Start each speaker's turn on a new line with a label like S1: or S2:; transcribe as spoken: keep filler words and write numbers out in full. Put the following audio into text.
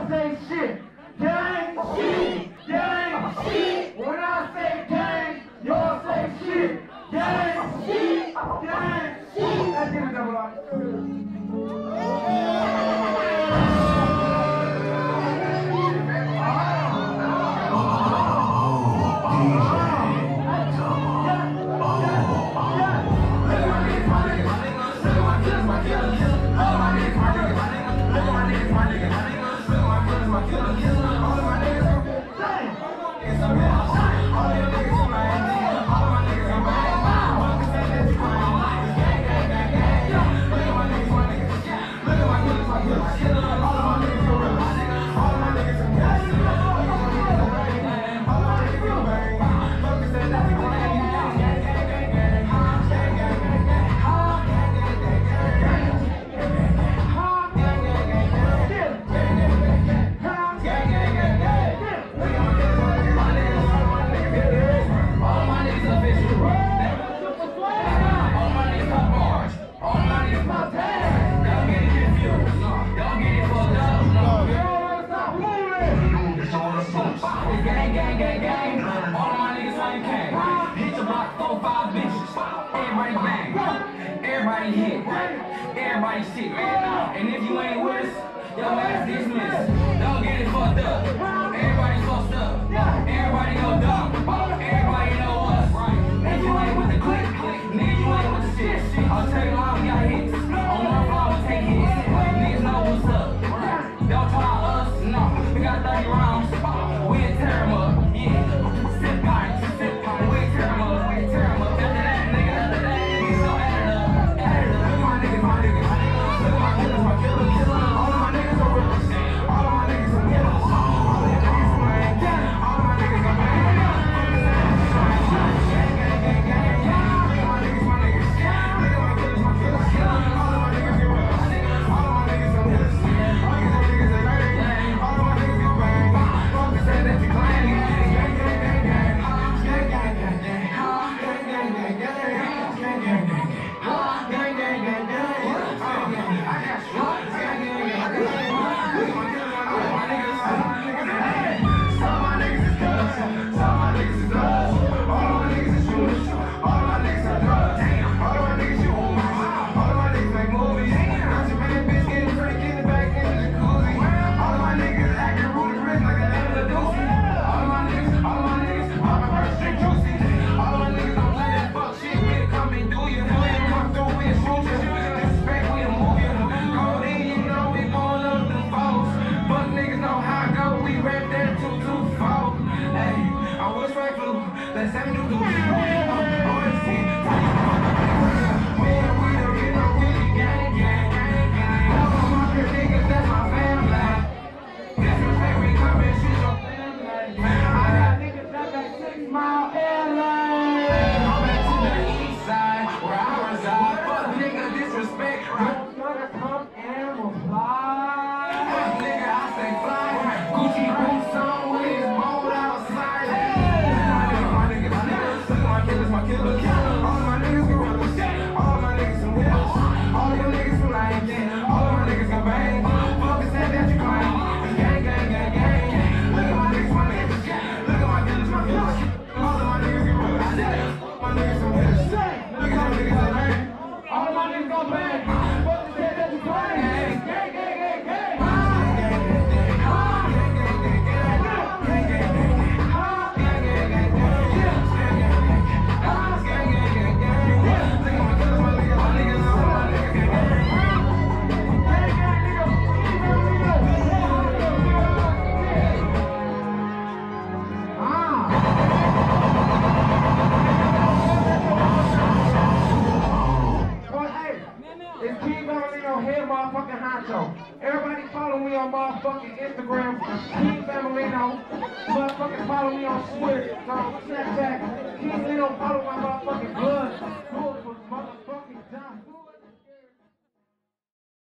S1: y'all say shit. Gang, shit. Gang, shit. When I say gang, y'all say shit. Gang, shit. Gang, shit. Let's get it double up. Gang, gang, gang, gang. All of my niggas ain't came. Hit the block, four, five bitches. Everybody bang. Everybody hit. Everybody sick. And if you ain't with us, your ass dismissed. Don't get it fucked up. Everybody fucked up. Everybody go dumb. Everybody know us. If you ain't with the click, nigga, you ain't with the shit. I'll tell you how we got hits. On one floor, we take hits. Niggas know what's up. Don't try us, no. We got thirty rounds. We tear them up, yeah. Sit pine, sit pine. We tear them up, we tear them up. After that, nigga, after that, we so add it up, add it up. Look at my niggas, my niggas. Look at my killers, my killers, killers. All of my niggas are real. All of my niggas are killers. All of my niggas are bang. All of my niggas are bang. Gang, gang, gang, gang, gang. Look at my niggas, my niggas. Look at my killers, my killers, killers. All of my niggas are real. All of my niggas are killers. All of my niggas are bang. All of my niggas are bang. Fuck the say that you claim. Let's have you do Everybody follow me on motherfucking Instagram, King Familino. Motherfucking follow me on Twitter, Snapchat. King Lino, follow my motherfucking blood. Motherfucker.